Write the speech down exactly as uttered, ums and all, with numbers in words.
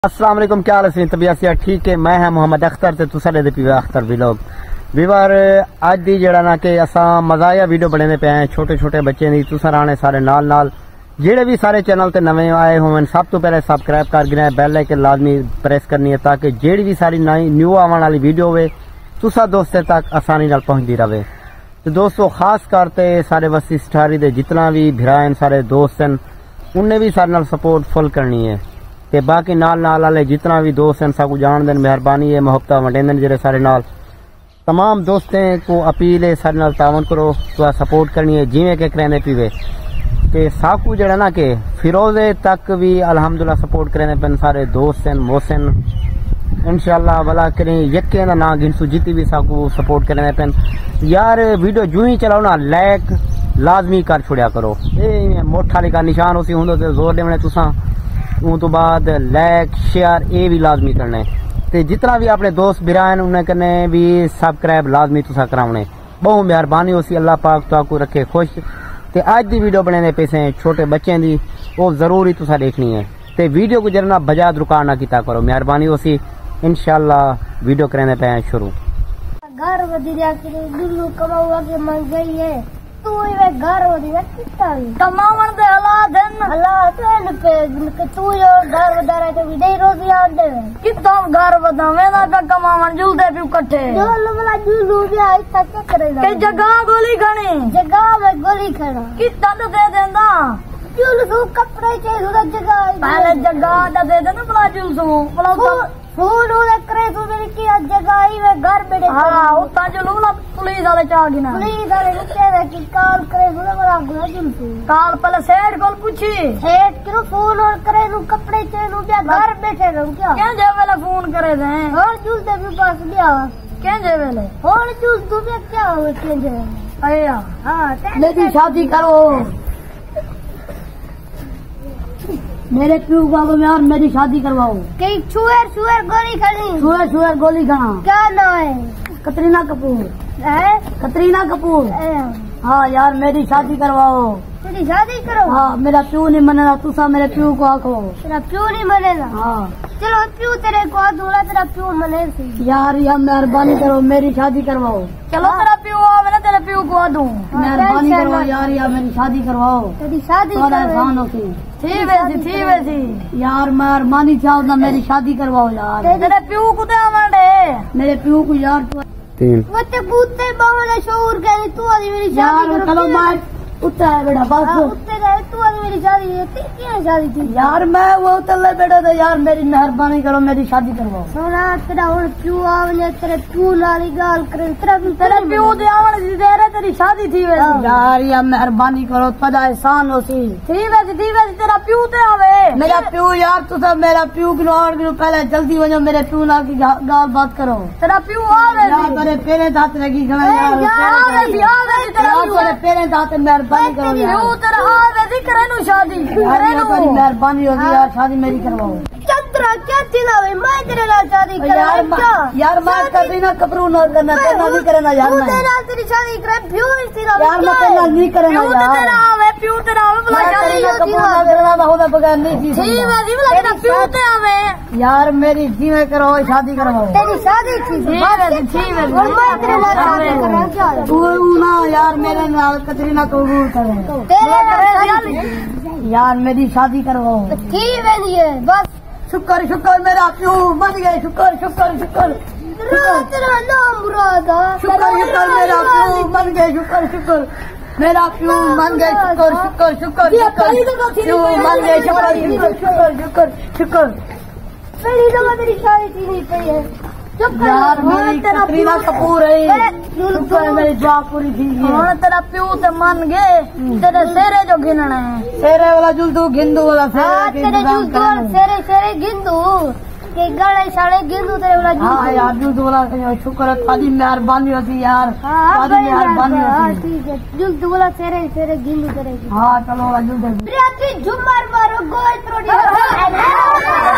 अस्सलाम वालेकुम, क्या हाल है? तबीयत से ठीक है। मैं है मोहम्मद अख्तर ते तुसा दे पीवा अख्तर व्लॉग वीवर अज दी जेड़ा ना कि असा मजाया वीडियो बने पे हैं छोटे छोटे बच्चे दी। तुसा राणे सारे नाल नाल जेड़े भी सारे चैनल ते नवे आए होवन सब तो पहले सब्सक्राइब कर गिना, बेल आइकन लाजमी प्रेस करनी है ताकि जेड़ी भी सारी नई न्यू आने वाली वीडियो होवे तुसा दोस्तों तक आसानी नाल पहुंचती रहे। तो दोस्तों खास करते सारे वसी स्टारी दे जितना भी भिरान सारे दोस्त हैं उन्हें भी सारे नाल सपोर्ट फुल करनी है। ते बाकी नाल नाल वाले जितना भी दोस्त हैं सबको जान देन मेहरबानी है, मोहब्बत वंडेंदन जेरे सारे नाल तमाम दोस्तें को अपील है सारे नाल तावन करो तो सपोर्ट करनी है जिवें के करेंदे पीवे ते साकू जड़ा ना के फिरोजे तक भी अल्हम्दुलिल्लाह सपोर्ट करेंदे पेन सारे दोस्त हैं मोहसिन इंशाल्लाह भला करें यके ना ना गिनसू जितनी भी साकू सपोर्ट करेंदे पेन। यार वीडियो जू ही चलाओ ना लाइक लाजमी कर छुड़िया करो, ए मोठा लिखा निशान उसी हुंदो ते जोर देवने तुसा उन तो बाद लाइक शेयर ये भी लाजमी करना है। ते जितना भी अपने दोस्त बिरान उन्हें करने भी सब्सक्राइब लाजमी तुसा करावने। बहुत मेहरबानी होसी, अल्लाह पाक तो रखे खुश। ते आज दी वीडियो बने पैसे छोटे बच्चे दी वो जरूरी तुसा देखनी है ते वीडियो को जरा बजाद रुकान ना किया करो, मेहरबानी होसी। इंशाल्लाह वीडियो करने पे शुरू। घर वधिया के दुल्लू कमावा के मन गई है तू ये घर वधिया कितना कमावन दे हालात हैं हालात हैं पे तू यो घर वधा रहे तो विदे रोज याद दे कितना घर वधावे ना पे कमावन जुलदे भी इकट्ठे जुल वाला जुलू भी आई तक करेगा के जगह गोली खानी जगह में गोली खाना कितना तो दे देंदा जुल सु कपड़े चाहिए उधर जगह पहले जगह दा दे देना बला जुल सु बला फूल उधर करे तो मेरी की जगह ही में घर बैठे हां उतना जुलू ना पुलिस वाले चा गिना पुलिस वाले रुके रे की काल करे उधर बड़ा गुना जुल सु काल पहले सेठ कोल पूछी सेठ क्यों फूल और करे नु कपड़े चाहिए नु क्या घर बैठे रहूं क्या क्या जे वाला फोन करे दे और जुल दे भी पास लिया क्या जे वाले और जुल तू भी क्या हो क्या जे आया हां मेरी शादी करो मेरे प्यू बाबू में और मेरी शादी करवाओ। कई छुएर छुएर गोली खानी छुएर छुएर गोली खाना क्या नाम है? कतरीना कपूर है कतरीना कपूर। हाँ यार मेरी शादी करवाओ। तेरी शादी करो? हाँ मेरा प्यू नहीं मनेगा, तुसा मेरे प्यू को आखो। तेरा प्यू नहीं मनेगा? हाँ चलो प्यू तेरे को दूल्हा तेरा प्यू मने यार यार मेहरबानी करो मेरी शादी करवाओ। चलो हाँ। तेरा प्यू आओ ना तेरे प्यू को दूं मेहरबानी करो यार यार मेरी शादी करवाओ। तेरी शादी आसान होती थी वैसी थी वैसी यार मेहरबानी चाहो ना मेरी शादी करवाओ यार। तेरे प्यू को दे मेरे प्यू को यार तीन वो ते बूते बावले शोर गए तू आज मेरी शादी यार चलो मैं उत्ता है बेटा बस उत्ते गए तू आज मेरी शादी है क्या शादी थी यार मैं वो उतले बेटा था यार मेरी मेहरबानी करो मेरी शादी करवाओ। सोना तेरा और प्यू आवले तेरे प्यू नाली गाल करे तेरा तेरा प्यू दे आवले दे रे तेरी शादी थी वैसे यार यार मेहरबानी करो पदा एहसान होसी थी वैसे थी वैसे तेरा प्यू दे आवे मेरा प्यू यार तू सब मेरा प्यू की और की पहले जल्दी वजो मेरे प्यू ना की गाल बात करो। तेरा प्यू आवे यार तेरे पेरे दांत लगी खड़ा यार यार यार तेरे पेरे दांत मेहरबानी करो यार तेरा आवे दी करे नु शादी करे नु मेहरबानी होगी यार शादी मेरी करवाओ। चंद्रा क्या चिल्लावे मैं तेरे नाल शादी यार क्या यार मैं कभी ना कपरू ना करना तेरा नहीं करना यार मैं तेरे नाल तेरी शादी करे प्यू इसी नाल यार मैं तेरा नहीं करना यार तेरा आवे प्यू तेरा आवे बुला शादी कपरू ना करना तो होदा बगैर नहीं जी ठीक है जी बुला तेरा प्यू ते आवे यार मेरी जीवे करो शादी करवाओ। तेरी शादी थी ठीक है ठीक है और मैं तेरे नाल शादी करना चाहता तू ना यार मेरे नाल कतरीना कबूल करे तेरे नाल यार मेरी शादी करवाओ। ठीक है ये बस शुक्र शुक्र मेरा प्यू बन गए शुक्र शुक्र शुक्र तेरा नाम मुरादा शुक्र शुक्र मेरा प्यू बन गए शुक्र शुक्र मेरा प्यू बन गए शुक्र शुक्र शुक्र शुक्र प्यू बन गए शुक्र शुक्र शुक्र शुक्र शुक्र मेरी जगह तेरी शादी थी नहीं पई है यार मेरी कतरीना कपूर है शुक्र मेरी दुआ पूरी थी है तेरा प्यू ते मान गए तेरे सेरे जो गिनना है सेरे वाला जुलदू गिंदू वाला सेरे तेरे जुलदू सेरे सेरे गिंदू के गले साले गिंदू तेरे वाला जुलदू हां यार जुलदू वाला शुक्र थादी मेहरबानी होती यार थादी मेहरबानी होती ठीक है जुलदू वाला सेरे सेरे गिंदू तेरे हां चलो जुलदू प्रिया की झुमर मारो गोल त्रोड़ी